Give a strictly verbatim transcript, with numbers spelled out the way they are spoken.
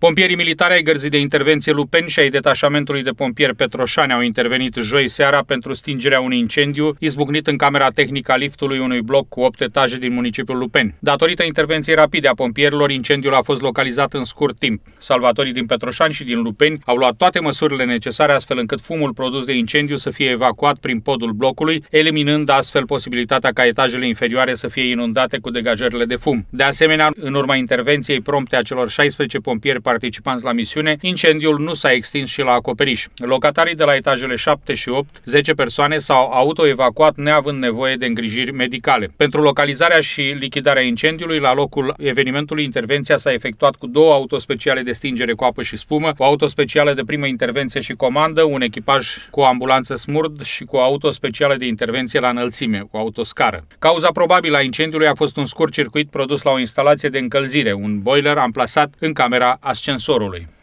Pompierii militari ai Gărzii de Intervenție Lupeni și ai detașamentului de pompieri Petroșani au intervenit joi seara pentru stingerea unui incendiu izbucnit în camera tehnică a liftului unui bloc cu opt etaje din municipiul Lupeni. Datorită intervenției rapide a pompierilor, incendiul a fost localizat în scurt timp. Salvatorii din Petroșani și din Lupeni au luat toate măsurile necesare astfel încât fumul produs de incendiu să fie evacuat prin podul blocului, eliminând astfel posibilitatea ca etajele inferioare să fie inundate cu degajările de fum. De asemenea, în urma intervenției prompte a celor șaisprezece pompieri participanți la misiune, incendiul nu s-a extins și la acoperiș. Locatarii de la etajele șapte și opt, zece persoane, s-au autoevacuat neavând nevoie de îngrijiri medicale. Pentru localizarea și lichidarea incendiului, la locul evenimentului, intervenția s-a efectuat cu două autospeciale de stingere cu apă și spumă, o autospecială de primă intervenție și comandă, un echipaj cu o ambulanță smurd și cu o autospecială de intervenție la înălțime, cu autoscară. Cauza probabilă a incendiului a fost un scurt circuit produs la o instalație de încălzire, un boiler amplasat în camera ascensorului.